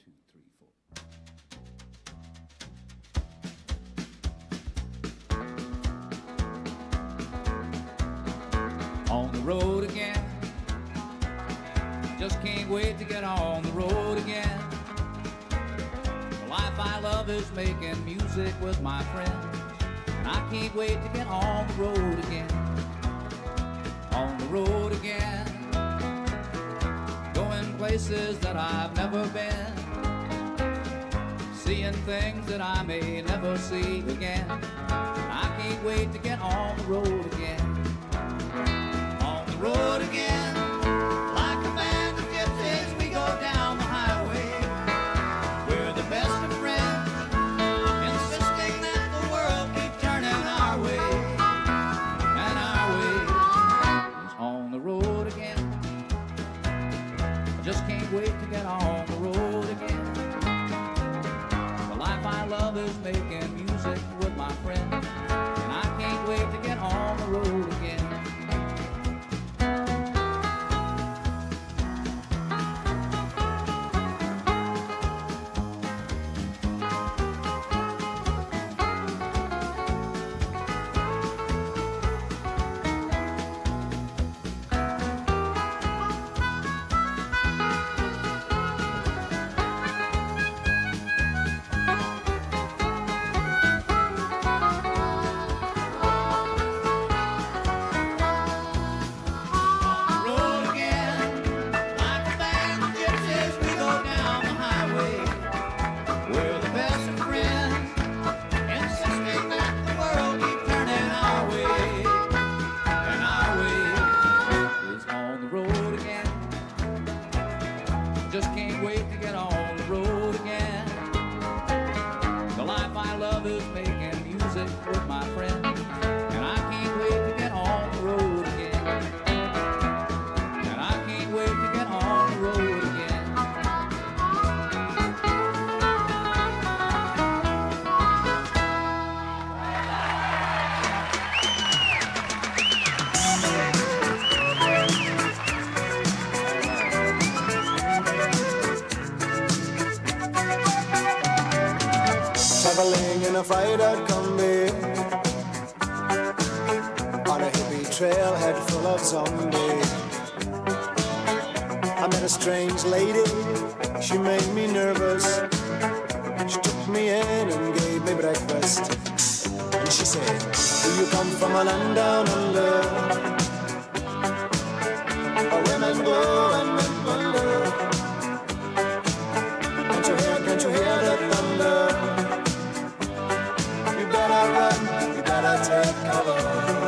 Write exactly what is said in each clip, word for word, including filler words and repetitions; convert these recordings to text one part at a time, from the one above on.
two, three, four. On the road again, just can't wait to get on the road again. The life I love is making music with my friends, and I can't wait to get on the road again. On the road again, going places that I've never been, seeing things that I may never see again. I can't wait to get on the road again. On the road again, like a band of gypsies, we go down the highway. We're the best of friends, insisting that the world keep turning our way. And our way is on the road again. I just can't wait to get on the road again. The life I love is making music with my friends, and I can't wait to get on the road again. Just can't wait to get on the road again. The life I love is making music with my friends, and I can't wait to get on the road again. And I can't wait to get on the road again. Traveling in a fried-out Kombi on a hippie trailhead full of zombies. I met a strange lady, she made me nervous. She took me in and gave me breakfast, and she said, do you come from a land down under, where women go and men wonder? Can't you hear, can't you hear the thunder? You better run, you better take cover.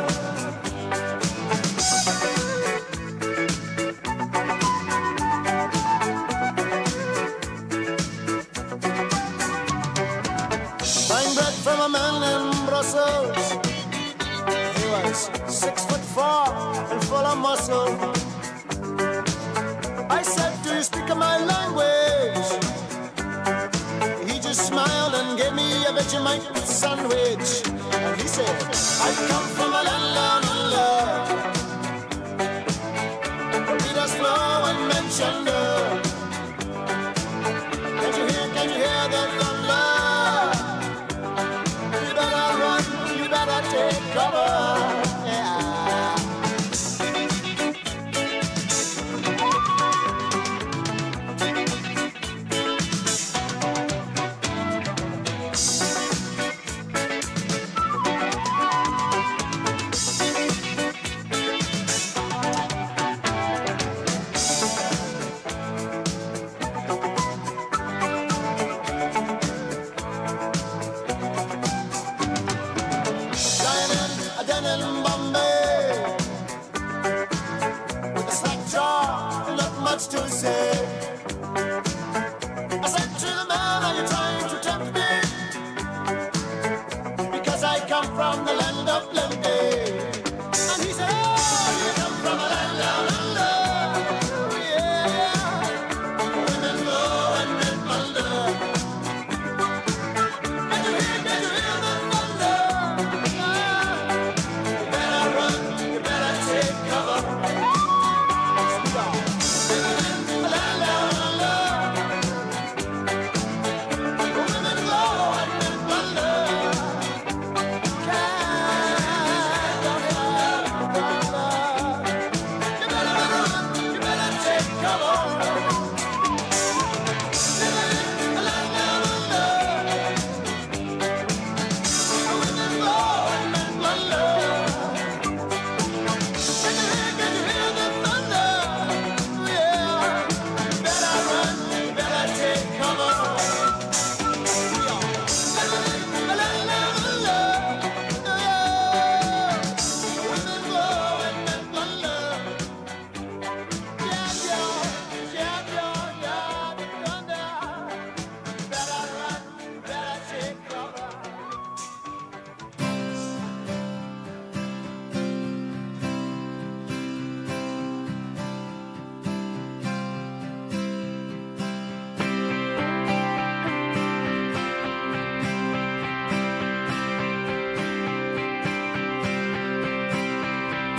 Buying bread from a man in Brussels. He was six foot four and full of muscle. I said, do you speak my language? He just smiled and gave me a Vegemite sandwich. And he said, I come from a land down under, where Peter's flow and mentioned. Can't you hear, can't you hear the thunder? You better run, you better take cover. Yeah. To say, I said to the man, are you trying to tempt me? Because I come from the land of plenty. And he said, oh, you come from a land down under. Oh, yeah, women go and men wonder. Can you hear, can you hear the thunder? Ah, you better run, you better take cover. Land down under.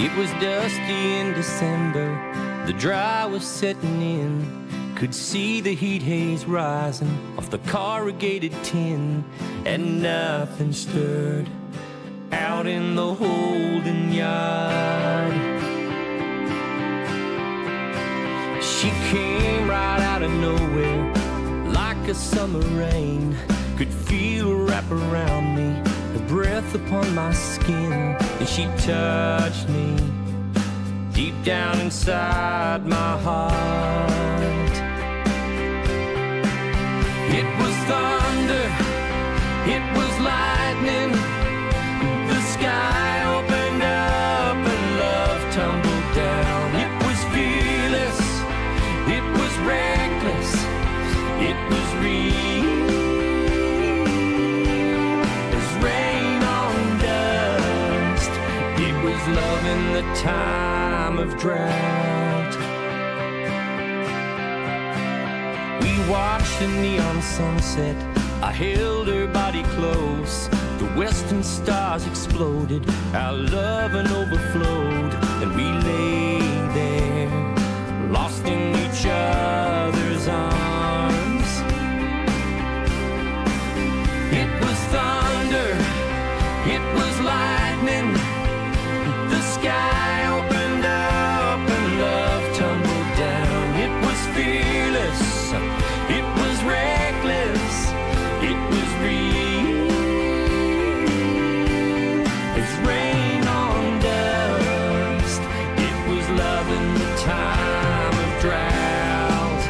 It was dusty in December, the dry was setting in. Could see the heat haze rising off the corrugated tin, and nothing stirred out in the holding yard. She came right out of nowhere like a summer rain. Could feel her wrap around me, her breath upon my skin, and she touched me deep down inside my heart. It was thunder, it was lightning, the sky opened up and love tumbled down. It was fearless, it was reckless, it was real as rain on dust. It was love in the time of drought. We watched the neon sunset, I held her body close. The western stars exploded, our love and overflowed, and we lay there, lost in each other's arms. It was thunder, it was lightning, the sky opened up and love tumbled down. It was fearless, it was reckless, it was real as rain on dust. It was love in the time of drought.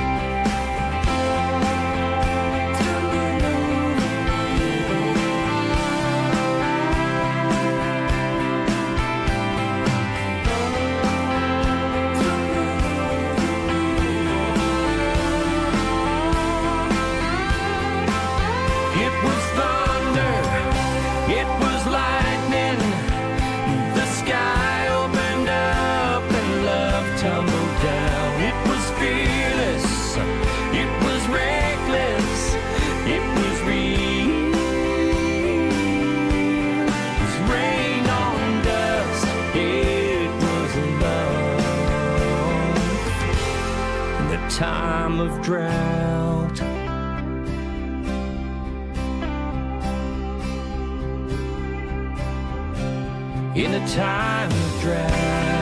It was thunder, it was lightning, the sky opened up and love tumbled down. It was fearless, it was reckless, it was real as rain on dust. It was love in the time of drought. In a time of drought.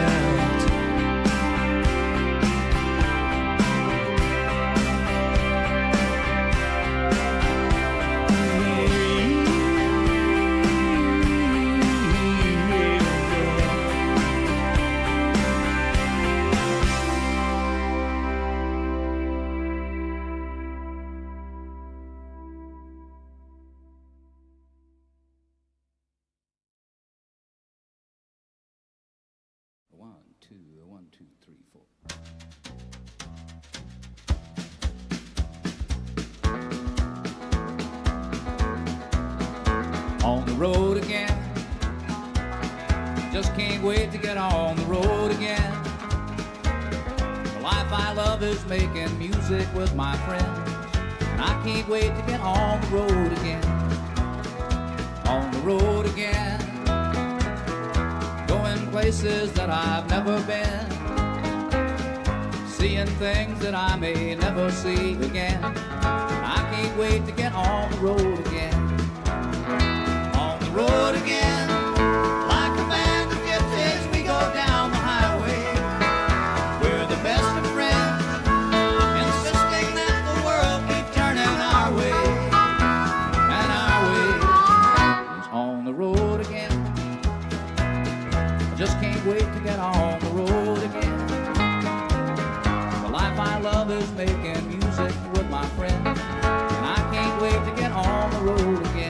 One, two, one, two, three, four. On the road again, just can't wait to get on the road again. The life I love is making music with my friends, and I can't wait to get on the road again. On the road again, going places that I've never been, seeing things that I may never see again. I can't wait to get on the road again. On the road again, like a band of gypsies, we go down the highway. We're the best of friends, insisting that the world keep turning our way. And our way is on the road again. I just can't wait to get on the road again. The life I love is making music with my friends, and I can't wait to get on the road again.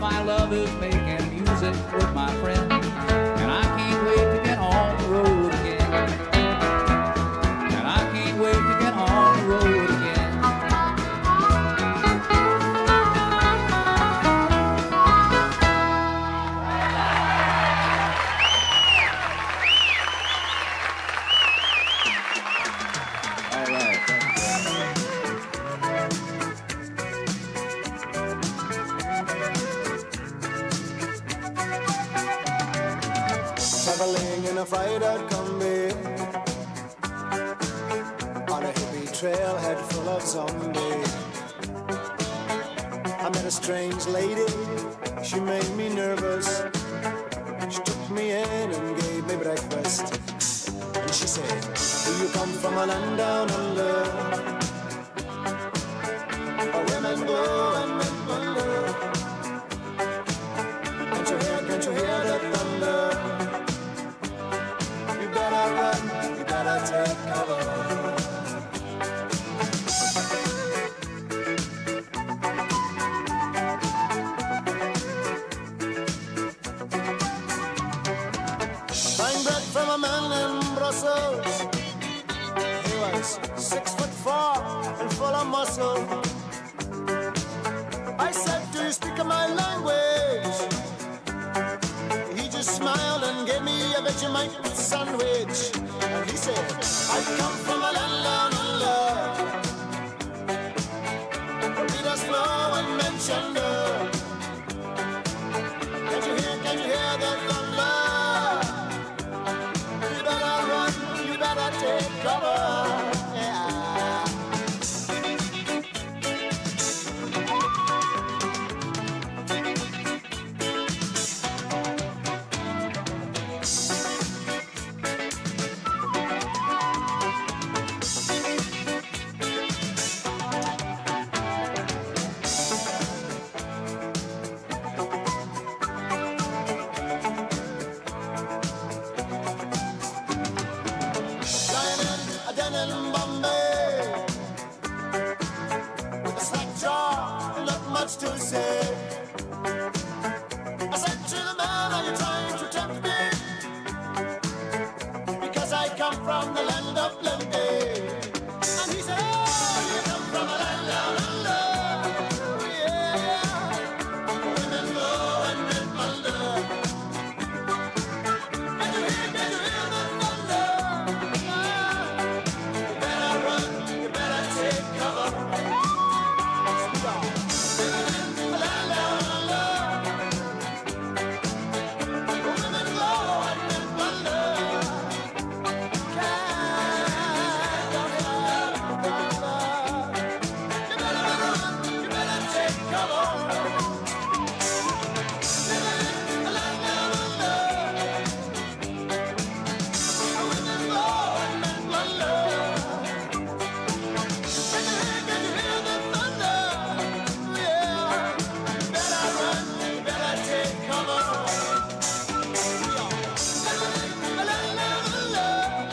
my love is making music with my friend, and I can't wait to get on the road again. And I can't wait to get on the road again. Traveling in a fried-out Kombi on a hippie trailhead full of zombies. I met a strange lady, she made me nervous. She took me in and gave me breakfast. And she said, do you come from a land down under, where women go and men wonder? Can't you hear, can't you hear the thunder? You better run, you better take cover. Buying bread from a man in Brussels. He was six foot four and full of muscle. I said, do you speak my language? He just smiled and gave me a Vegemite sandwich. And he said, I come from a land down under, where Peter's flow and mentioned. Can't you hear, can't you hear the thunder? You better run, you better take cover. Yeah. Flying in a den in Bombay with a slack jaw, not much to say. I said to the man, are you trying to tempt me? Because I come from the land of plenty. And he said, oh, you come from a land down under. Yeah, women go and men wonder. Can you hear, can you hear the thunder? You better run, you better take cover. Living in a land down under. Women go and men wonder. Can't you hear the thunder? You better run, you better take cover. Living in a land down under. Women go and men wonder. Can you hear, can you hear the thunder? Yeah. You better run, you better take cover. Living in a land down under.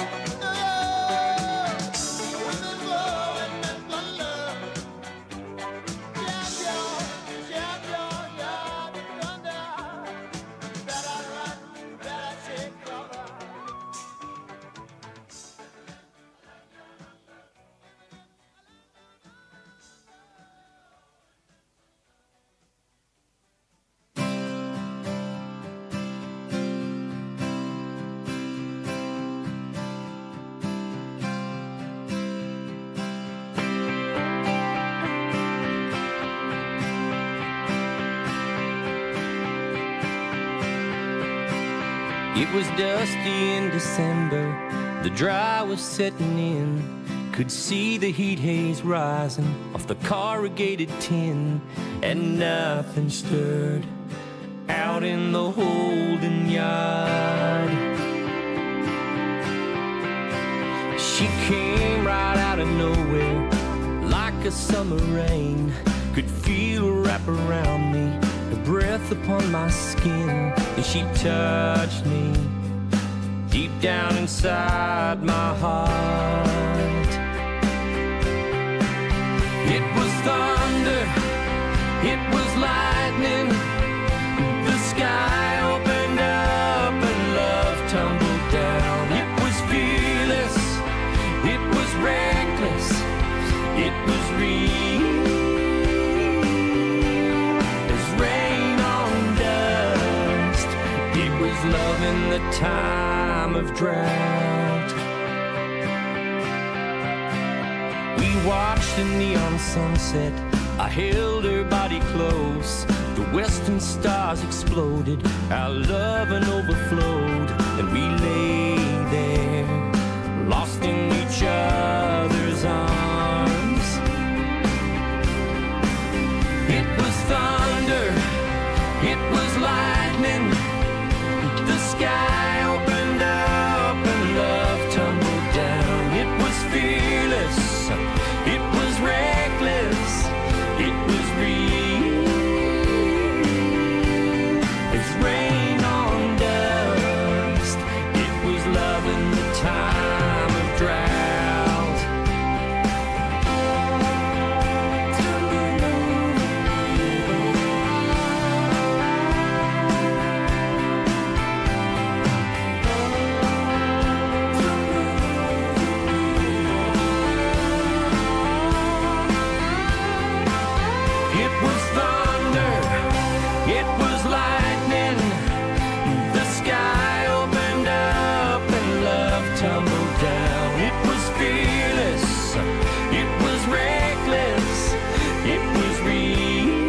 Yeah. Women go and men wonder. Yeah, yeah, yeah, yeah, yeah, the thunder. You better run, you better take cover. It was dusty in December, the dry was setting in. Could see the heat haze rising off the corrugated tin, and nothing stirred out in the holding yard. She came right out of nowhere like a summer rain. Could feel her wrap around me, her breath upon my skin, and she touched me deep down inside my heart. It was thunder, it was lightning, love in the time of drought. We watched the neon sunset. I held her body close. The western stars exploded. Our loving overflowed, and we lay there, lost in each other's arms. It was thunder, it was lightning. The sky opened up and love tumbled down. It was fearless, it was reckless, it was real as rain on dust. It was love in the time of drought. It was thunder, it was lightning. The sky opened up and love tumbled down. It was fearless, it was reckless, it was real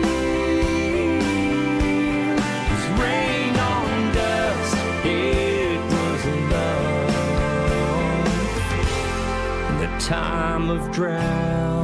as rain on dust. It was love in the time of drought.